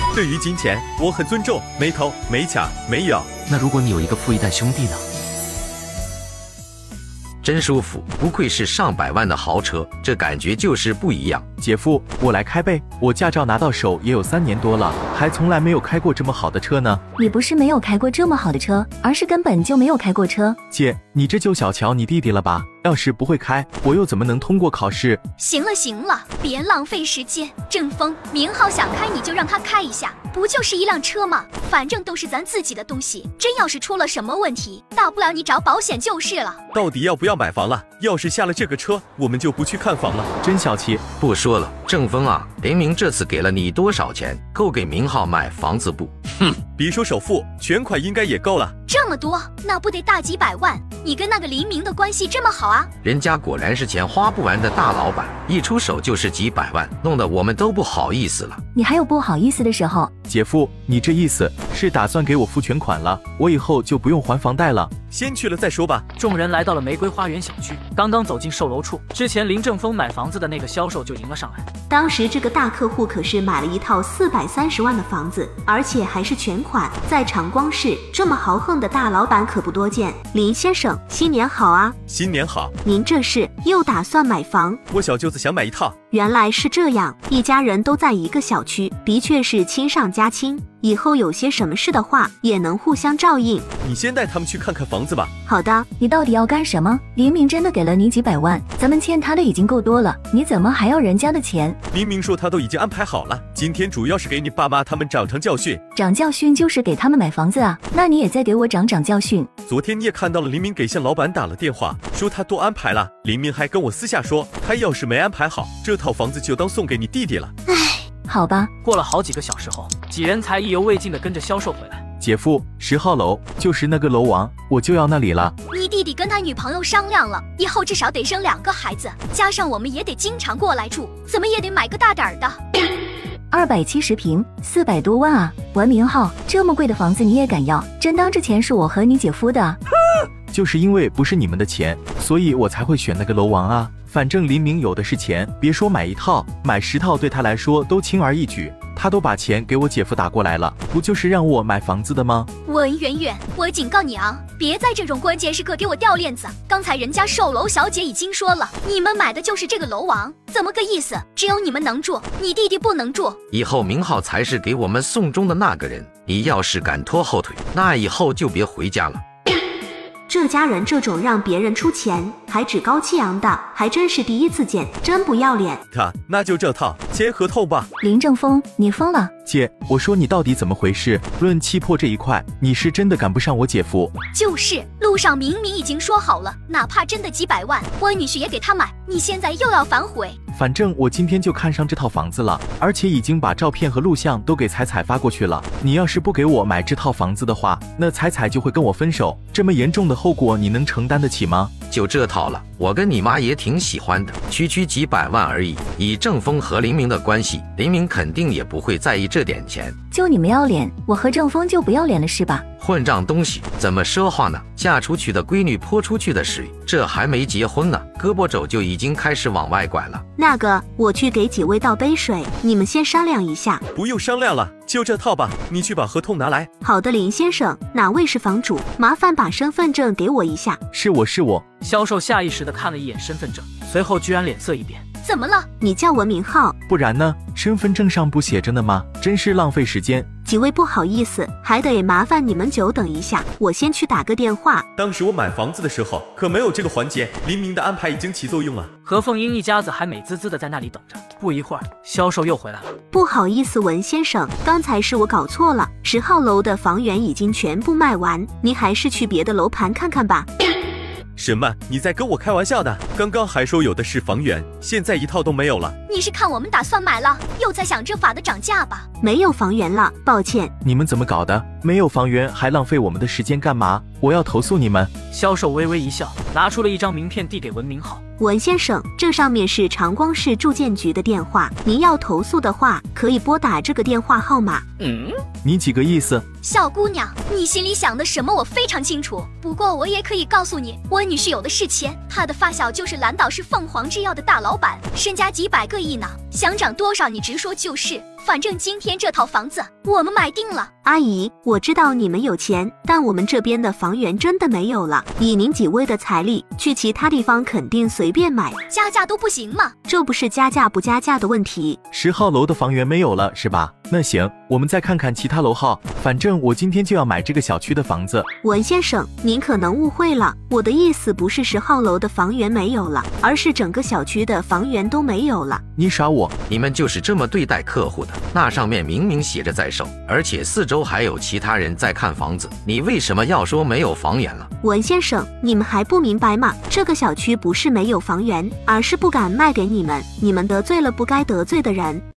对于金钱，我很尊重，没偷没抢没有。 那如果你有一个富一代兄弟呢？ 真舒服，不愧是上百万的豪车，这感觉就是不一样。 姐夫，我来开呗，我驾照拿到手也有3年多了，还从来没有开过这么好的车呢。 你不是没有开过这么好的车，而是根本就没有开过车。 姐，你这就小瞧你弟弟了吧？要是不会开，我又怎么能通过考试？ 行了行了，别浪费时间。郑峰，明浩想开你就让他开一下，不就是一辆车吗？反正都是咱自己的东西，真要是出了什么问题，大不了你找保险就是了。 到底要不要买房了？要是下了这个车，我们就不去看房了。 真小气。 不说了，郑峰啊，林明这次给了你多少钱？够给明浩买房子不？ 哼，别说首付，全款应该也够了。 这么多，那不得大几百万？你跟那个黎明的关系这么好啊？ 人家果然是钱花不完的大老板，一出手就是几百万，弄得我们都不好意思了。 你还有不好意思的时候？ 姐夫，你这意思是打算给我付全款了，我以后就不用还房贷了？ 先去了再说吧。 众人来到了玫瑰花园小区，刚刚走进售楼处，之前林正峰买房子的那个销售就迎了上来。 当时这个大客户可是买了一套430万的房子，而且还是全款，在长光市，这么豪横的大老板可不多见。林先生，新年好啊！ 新年好。 您这是又打算买房？ 我小舅子想买一套。 原来是这样，一家人都在一个小区，的确是亲上加亲。以后有些什么事的话，也能互相照应。 你先带他们去看看房子吧。 好的。 你到底要干什么？黎明真的给了你几百万，咱们欠他的已经够多了，你怎么还要人家的钱？ 黎明说他都已经安排好了，今天主要是给你爸妈他们长教训。 长教训就是给他们买房子啊？那你也再给我长教训。 昨天你也看到了，黎明给向老板打了电话，说他多安排了。黎明还跟我私下说，他要是没安排好，这套房子就当送给你弟弟了。 唉，好吧。 过了好几个小时后，几人才意犹未尽地跟着销售回来。 姐夫，10号楼就是那个楼王，我就要那里了。 你弟弟跟他女朋友商量了，以后至少得生2个孩子，加上我们也得经常过来住，怎么也得买个大点儿的。 270平，400多万啊！文明浩，这么贵的房子你也敢要？真当这钱是我和你姐夫的？ 就是因为不是你们的钱，所以我才会选那个楼王啊。反正林明有的是钱，别说买1套，买10套对他来说都轻而易举。他都把钱给我姐夫打过来了，不就是让我买房子的吗？ 文圆圆，我警告你啊，别在这种关键时刻给我掉链子。刚才人家售楼小姐已经说了，你们买的就是这个楼王，怎么个意思？只有你们能住，你弟弟不能住。 以后明浩才是给我们送终的那个人，你要是敢拖后腿，那以后就别回家了。 这家人这种让别人出钱还趾高气扬的，还真是第一次见，真不要脸。 那就这套，签合同吧。 林正峰，你疯了？ 姐，我说你到底怎么回事？论气魄这一块，你是真的赶不上我姐夫。 就是路上明明已经说好了，哪怕真的几百万，我女婿也给他买，你现在又要反悔。 反正我今天就看上这套房子了，而且已经把照片和录像都给彩彩发过去了。你要是不给我买这套房子的话，那彩彩就会跟我分手。这么严重的后果，你能承担得起吗？ 就这套了，我跟你妈也挺喜欢的，区几百万而已。以正峰和林明的关系，林明肯定也不会在意这点钱。 就你们要脸，我和正峰就不要脸了是吧？ 混账东西，怎么说话呢？嫁出去的闺女泼出去的水，这还没结婚呢，胳膊肘就已经开始往外拐了。 那个，我去给几位倒杯水，你们先商量一下。 不用商量了，就这套吧，你去把合同拿来。 好的，林先生，哪位是房主？麻烦把身份证给我一下。 是我。 销售下意识地看了一眼身份证，随后居然脸色一变。 怎么了？ 你叫文明浩？ 不然呢？身份证上不写着呢吗？真是浪费时间。 几位不好意思，还得麻烦你们久等一下，我先去打个电话。 当时我买房子的时候可没有这个环节，林明的安排已经起作用了。 何凤英一家子还美滋滋的在那里等着。不一会儿，销售又回来了。 不好意思，文先生，刚才是我搞错了，10号楼的房源已经全部卖完，您还是去别的楼盘看看吧。 什么？你在跟我开玩笑的？刚刚还说有的是房源，现在一套都没有了。 你是看我们打算买了，又在想这法的涨价吧？ 没有房源了，抱歉。 你们怎么搞的？没有房源还浪费我们的时间干嘛？我要投诉你们。 销售微微一笑，拿出了一张名片递给文明浩。 文先生，这上面是长光市住建局的电话，您要投诉的话，可以拨打这个电话号码。 你几个意思？ 小姑娘，你心里想的什么我非常清楚，不过我也可以告诉你，我女婿有的是钱，他的发小就是蓝岛市凤凰制药的大老板，身家几百个亿呢，想涨多少你直说就是。 反正今天这套房子我们买定了。 阿姨，我知道你们有钱，但我们这边的房源真的没有了。以您几位的财力，去其他地方肯定随便买， 加价都不行吗？ 这不是加价不加价的问题。 10号楼的房源没有了是吧？那行，我们再看看其他楼号。反正我今天就要买这个小区的房子。 文先生，您可能误会了，我的意思不是10号楼的房源没有了，而是整个小区的房源都没有了。 你耍我？ 你们就是这么对待客户的？那上面明明写着在售，而且4周还有其他人在看房子，你为什么要说没有房源了？ 文先生，你们还不明白吗？这个小区不是没有房源，而是不敢卖给你们，你们得罪了不该得罪的人。